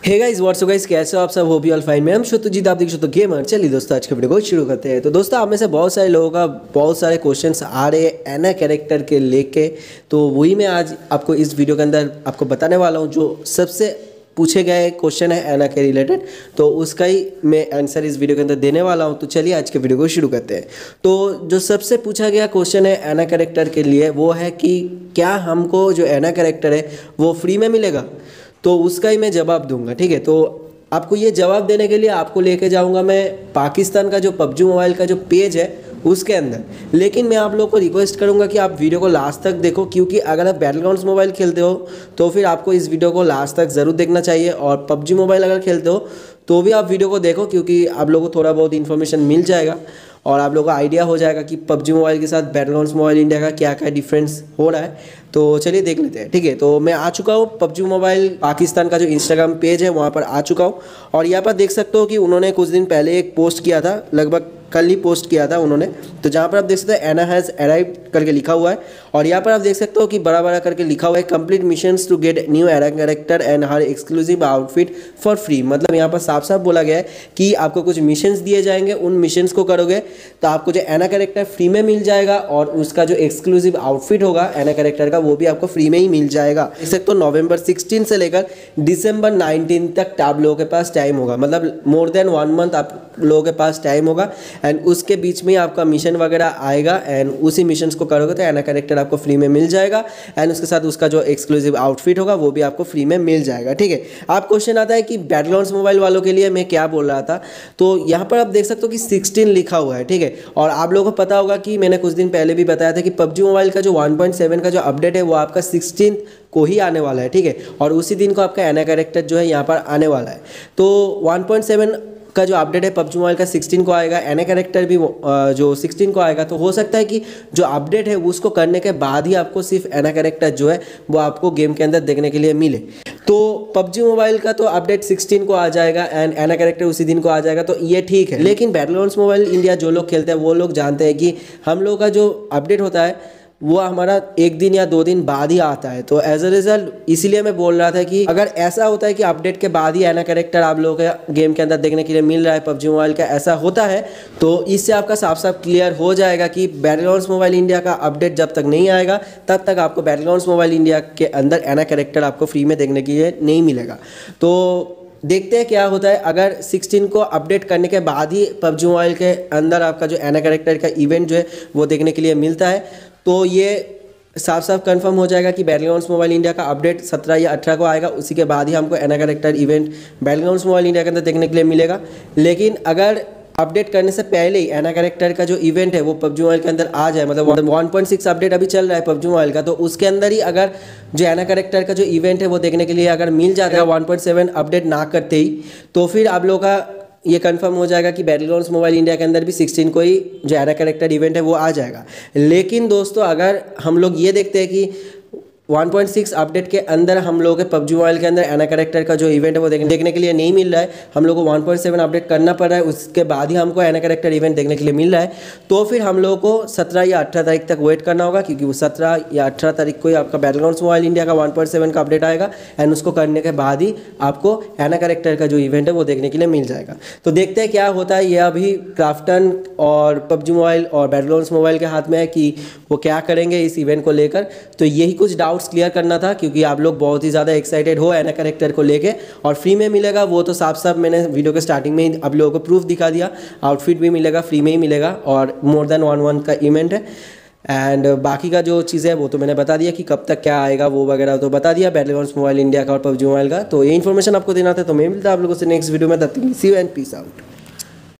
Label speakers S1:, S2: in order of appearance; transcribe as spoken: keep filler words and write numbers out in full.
S1: Hey guys what's up guys, कैसे हो आप सब? Hope you all fine. मैं हम शुद्धजीत, आप देख शुद्ध गेमर। चलिए दोस्तों, आज के वीडियो को शुरू करते हैं। तो दोस्तों, आप में से बहुत सारे लोगों का बहुत सारे क्वेश्चंस आ रहे हैं एना कैरेक्टर के लेके, तो वही मैं आज आपको इस वीडियो के अंदर आपको बताने वाला हूँ। जो सबसे पूछे गए क्वेश्चन है एना के रिलेटेड, तो उसका ही मैं आंसर इस वीडियो के अंदर देने वाला हूँ। तो चलिए आज के वीडियो को शुरू करते हैं। तो जो सबसे पूछा गया क्वेश्चन है एना कैरेक्टर के लिए, वो है कि क्या हमको जो एना कैरेक्टर है वो फ्री में मिलेगा? तो उसका ही मैं जवाब दूंगा, ठीक है। तो आपको ये जवाब देने के लिए आपको लेके जाऊंगा मैं पाकिस्तान का जो पबजी मोबाइल का जो पेज है उसके अंदर। लेकिन मैं आप लोगों को रिक्वेस्ट करूंगा कि आप वीडियो को लास्ट तक देखो, क्योंकि अगर आप बैटलग्राउंड्स मोबाइल खेलते हो तो फिर आपको इस वीडियो को लास्ट तक ज़रूर देखना चाहिए, और पबजी मोबाइल अगर खेलते हो तो भी आप वीडियो को देखो, क्योंकि आप लोगों को थोड़ा बहुत इन्फॉर्मेशन मिल जाएगा और आप लोगों को आइडिया हो जाएगा कि पबजी मोबाइल के साथ बैटलग्राउंड्स मोबाइल इंडिया का क्या क्या डिफरेंस हो रहा है। तो चलिए देख लेते हैं, ठीक है। तो मैं आ चुका हूँ पबजी मोबाइल पाकिस्तान का जो इंस्टाग्राम पेज है वहाँ पर आ चुका हूँ, और यहाँ पर देख सकते हो कि उन्होंने कुछ दिन पहले एक पोस्ट किया था, लगभग कल ही पोस्ट किया था उन्होंने। तो जहाँ पर आप देख सकते हो एना हैज़ अराइव्ड करके लिखा हुआ है, और यहाँ पर आप देख सकते हो कि बड़ा बड़ा करके लिखा हुआ है complete missions to get new Anna character and her exclusive outfit for free. मतलब यहाँ पर साफ साफ बोला गया है कि आपको कुछ मिशंस दिए जाएंगे, उन मिशंस को करोगे तो आपको जो एना कैरेक्टर फ्री में मिल जाएगा, और उसका जो एक्सक्लूसिव आउटफिट होगा एना कैरेक्टर का वो भी आपको फ्री में ही मिल जाएगा। देख सकते हो नवंबर सिक्सटीन से लेकर दिसंबर नाइनटीन तक आप लोगों के पास टाइम होगा, मतलब मोर देन वन मंथ आप लोगों के पास टाइम होगा, एंड उसके बीच में आपका मिशन वगैरह आएगा, एंड उसी मिशंस को करोगे तो एना कैरेक्टर आपको फ्री में मिल जाएगा, एंड उसके साथ उसका जो एक्सक्लूसिव आउटफिट होगा वो भी आपको फ्री में मिल जाएगा, ठीक है। आप क्वेश्चन आता है कि बैटलग्राउंड्स मोबाइल वालों के लिए मैं क्या बोल रहा था, तो यहाँ पर आप देख सकते हो कि सिक्सटीन लिखा हुआ है, ठीक है। और आप लोगों को पता होगा कि मैंने कुछ दिन पहले भी बताया था कि पबजी मोबाइल का जो वन पॉइंट सेवन का जो अपडेट है वो आपका सिक्सटीन को ही आने वाला है, ठीक है। और उसी दिन को आपका एना कैरेक्टर जो है यहाँ पर आने वाला है। तो वन पॉइंट सेवन का जो अपडेट है पबजी मोबाइल का सिक्सटीन को आएगा, एना कैरेक्टर भी जो सिक्सटीन को आएगा। तो हो सकता है कि जो अपडेट है उसको करने के बाद ही आपको सिर्फ एना कैरेक्टर जो है वो आपको गेम के अंदर देखने के लिए मिले। तो पबजी मोबाइल का तो अपडेट सिक्सटीन को आ जाएगा एंड एना कैरेक्टर उसी दिन को आ जाएगा, तो ये ठीक है। लेकिन बैटलग्राउंड्स मोबाइल इंडिया जो लोग खेलते हैं वो लोग जानते हैं कि हम लोग का जो अपडेट होता है वो हमारा एक दिन या दो दिन बाद ही आता है। तो एज अ रिजल्ट इसीलिए मैं बोल रहा था कि अगर ऐसा होता है कि अपडेट के बाद ही एना कैरेक्टर आप लोगों के गेम के अंदर देखने के लिए मिल रहा है पबजी मोबाइल का, ऐसा होता है तो इससे आपका साफ साफ क्लियर हो जाएगा कि बैटलग्राउंड्स मोबाइल इंडिया का अपडेट जब तक नहीं आएगा तब तक आपको बैटलग्राउंड्स मोबाइल इंडिया के अंदर एना कैरेक्टर आपको फ्री में देखने के लिए नहीं मिलेगा। तो देखते हैं क्या होता है। अगर सिक्सटीन को अपडेट करने के बाद ही पबजी मोबाइल के अंदर आपका जो एना कैरेक्टर का इवेंट जो है वो देखने के लिए मिलता है, तो ये साफ साफ कंफर्म हो जाएगा कि बैटलग्राउंड्स मोबाइल इंडिया का अपडेट सत्रह या अठारह को आएगा। उसी के बाद ही हमको Anna character event Battlegrounds Mobile India के अंदर देखने के लिए मिलेगा। लेकिन अगर अपडेट करने से पहले ही एना कैरेक्टर का जो इवेंट है वो पबजी मोबाइल के अंदर आ जाए, मतलब वन पॉइंट सिक्स अपडेट अभी चल रहा है पबजी मोबाइल का, तो उसके अंदर ही अगर जो एना कैरेक्टर का जो इवेंट है वो देखने के लिए अगर मिल जाता है वन पॉइंट सेवन अपडेट ना करते ही, तो फिर आप लोगों का ये कंफर्म हो जाएगा कि बैटलग्राउंड्स मोबाइल इंडिया के अंदर भी सिक्सटीन को ही जो एना कैरेक्टर इवेंट है वो आ जाएगा। लेकिन दोस्तों, अगर हम लोग ये देखते हैं कि वन पॉइंट सिक्स अपडेट के अंदर हम लोगों के पबजी मोबाइल के अंदर एना कैरेक्टर का जो इवेंट है वो देखने देखने के लिए नहीं मिल रहा है, हम लोग को वन पॉइंट सेवन अपडेट करना पड़ रहा है, उसके बाद ही हमको एना कैरेक्टर इवेंट देखने के लिए मिल रहा है, तो फिर हम लोगों को सत्रह या अठारह तारीख तक वेट करना होगा, क्योंकि वो सत्रह या अठारह तारीख को ही आपका बैटलग्राउंड्स मोबाइल इंडिया का वन पॉइंट सेवन का अपडेट आएगा, एंड उसको करने के बाद ही आपको एना कैरेक्टर का जो इवेंट है वो देखने के लिए मिल जाएगा। तो देखते हैं क्या होता है। ये अभी क्राफ्टन और पबजी मोबाइल और बैटलग्राउंड्स मोबाइल के हाथ में है कि वो क्या करेंगे इस इवेंट को लेकर। तो यही कुछ डाउट्स क्लियर करना था, क्योंकि आप लोग बहुत ही ज़्यादा एक्साइटेड हो एना कैरेक्टर को लेके, और फ्री में मिलेगा वो तो साफ साफ मैंने वीडियो के स्टार्टिंग में ही आप लोगों को प्रूफ दिखा दिया। आउटफिट भी मिलेगा, फ्री में ही मिलेगा, और मोर देन वन वन का इवेंट है। एंड बाकी का जो चीज़ है वो तो मैंने बता दिया कि कब तक क्या आएगा वो वगैरह तो बता दिया, बैटलग्राउंड्स मोबाइल इंडिया का और पबजी मोबाइल का। तो ये इन्फॉर्मेशन आपको देना था, तो मैं मिलता आप लोगों से नेक्स्ट वीडियो में। तब तक see you and peace out.